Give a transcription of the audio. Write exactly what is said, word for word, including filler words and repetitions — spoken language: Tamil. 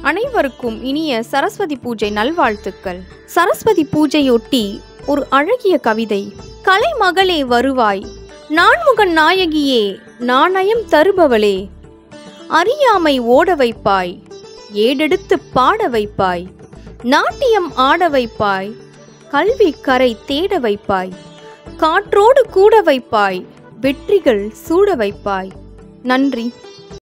அனைவருக்கும் இனிய சரஸ்வதி பூஜை நல்வாழ்த்துக்கள். சரஸ்வதி பூஜையொட்டி ஒரு அழகிய கவிதை. கலைமகளே வருவாய், நான்முகன் நாயகியே, நாணயம் தருபவளே, அறியாமை ஓட வைப்பாய், ஏடெடுத்து பாட வைப்பாய், நாட்டியம் ஆட வைப்பாய், கல்வி கரை தேட வைப்பாய், காற்றோடு கூட வைப்பாய், வெற்றிகள் சூட வைப்பாய். நன்றி.